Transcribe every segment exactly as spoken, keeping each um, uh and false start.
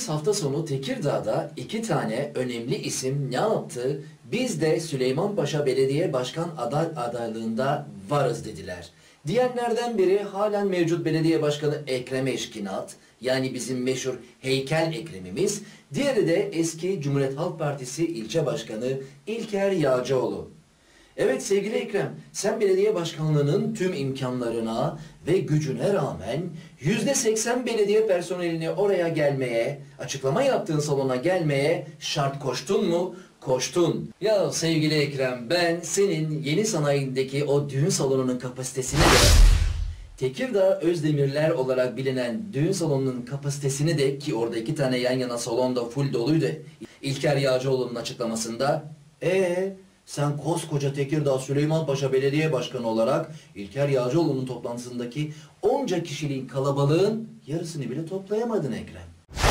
hafta sonu Tekirdağ'da iki tane önemli isim ne yaptı? Biz de Süleymanpaşa Belediye Başkan aday adaylığında varız dediler. Diyenlerden biri halen mevcut belediye başkanı Ekrem Eşkinat, yani bizim meşhur heykel Ekrem'imiz. Diğeri de eski Cumhuriyet Halk Partisi ilçe başkanı İlker Yağcıoğlu. Evet sevgili Ekrem, sen belediye başkanlığının tüm imkanlarına ve gücüne rağmen yüzde seksen belediye personelini oraya gelmeye, açıklama yaptığın salona gelmeye şart koştun mu? Koştun. Ya sevgili Ekrem, ben senin yeni sanayindeki o düğün salonunun kapasitesini de, Tekirdağ Özdemirler olarak bilinen düğün salonunun kapasitesini de, ki orada iki tane yan yana salonda full doluydu İlker Yağcıoğlu'nun açıklamasında. Eee sen koskoca Tekirdağ Süleymanpaşa Belediye Başkanı olarak İlker Yağcıoğlu'nun toplantısındaki onca kişiliğin kalabalığın yarısını bile toplayamadın Ekrem.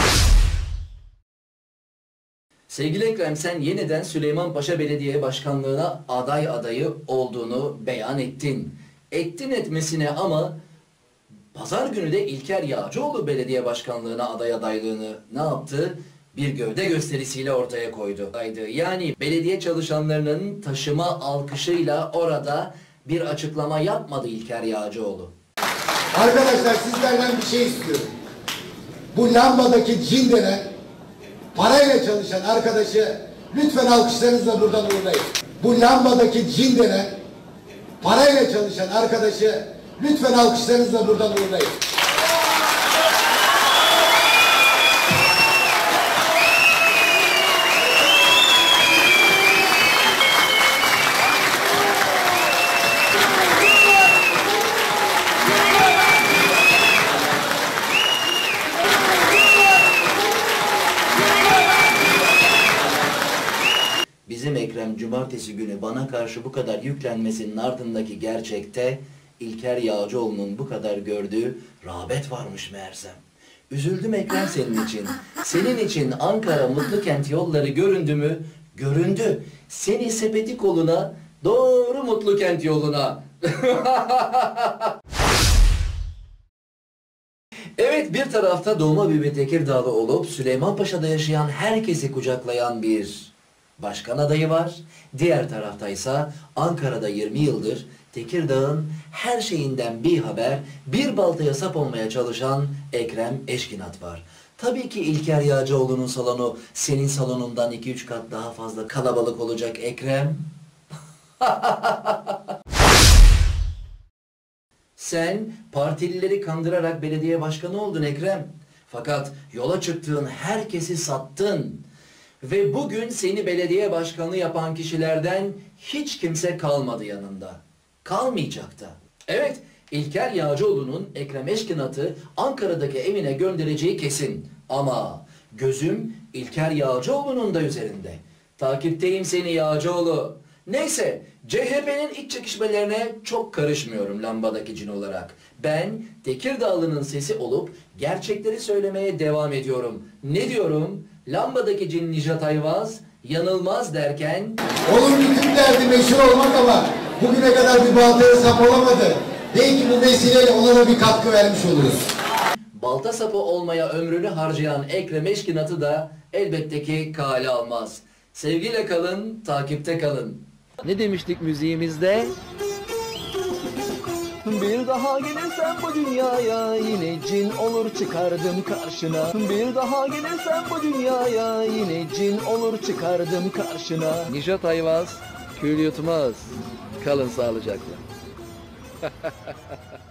Sevgili Ekrem, sen yeniden Süleymanpaşa Belediye Başkanlığı'na aday adayı olduğunu beyan ettin. Ettin etmesine ama pazar günü de İlker Yağcıoğlu Belediye Başkanlığı'na aday adaylığını ne yaptı? Bir gövde gösterisiyle ortaya koydu. Yani belediye çalışanlarının taşıma alkışıyla orada bir açıklama yapmadı İlker Yağcıoğlu. Arkadaşlar sizlerden bir şey istiyorum. Bu lambadaki cin denen parayla çalışan arkadaşı lütfen alkışlarınızla buradan uğurlayın. Bu lambadaki cin denen parayla çalışan arkadaşı lütfen alkışlarınızla buradan uğurlayın. Bizim Ekrem cumartesi günü bana karşı bu kadar yüklenmesinin ardındaki gerçekte İlker Yağcıoğlu'nun bu kadar gördüğü rağbet varmış meğersem. Üzüldüm Ekrem senin için. Senin için Ankara Mutlu-Kent yolları göründü mü? Göründü. Seni sepeti koluna, doğru Mutlu-Kent yoluna. Evet, bir tarafta doğma büyüme Tekirdağlı olup Süleymanpaşa'da yaşayan herkesi kucaklayan bir başkan adayı var. Diğer tarafta ise Ankara'da yirmi yıldır Tekirdağ'ın her şeyinden bir haber, bir baltaya sap olmaya çalışan Ekrem Eşkinat var. Tabii ki İlker Yağcıoğlu'nun salonu senin salonundan iki üç kat daha fazla kalabalık olacak Ekrem. Sen partilileri kandırarak belediye başkanı oldun Ekrem. Fakat yola çıktığın herkesi sattın. Ve bugün seni belediye başkanı yapan kişilerden hiç kimse kalmadı yanında. Kalmayacak da. Evet, İlker Yağcıoğlu'nun Ekrem Eşkinat'ı Ankara'daki evine göndereceği kesin. Ama gözüm İlker Yağcıoğlu'nun da üzerinde. Takipteyim seni Yağcıoğlu. Neyse, C H P'nin iç çekişmelerine çok karışmıyorum lambadaki cin olarak. Ben Tekirdağlı'nın sesi olup gerçekleri söylemeye devam ediyorum. Ne diyorum? Lambadaki cin Nijat Ayvaz yanılmaz derken... Onun bütün derdi meşhur olmak ama bugüne kadar bir baltaya sap olamadı. Belki bu vesileyle ona da bir katkı vermiş oluruz. Balta sapı olmaya ömrünü harcayan Ekrem Eşkinat'ı da elbette ki kale almaz. Sevgiyle kalın, takipte kalın. Ne demiştik müziğimizde? Bir daha gelirsen bu dünyaya yine cin olur çıkardım karşına. Bir daha gelirsen bu dünyaya yine cin olur çıkardım karşına. Nijat Ayvaz, kül yutmaz. Kalın sağlıcakla.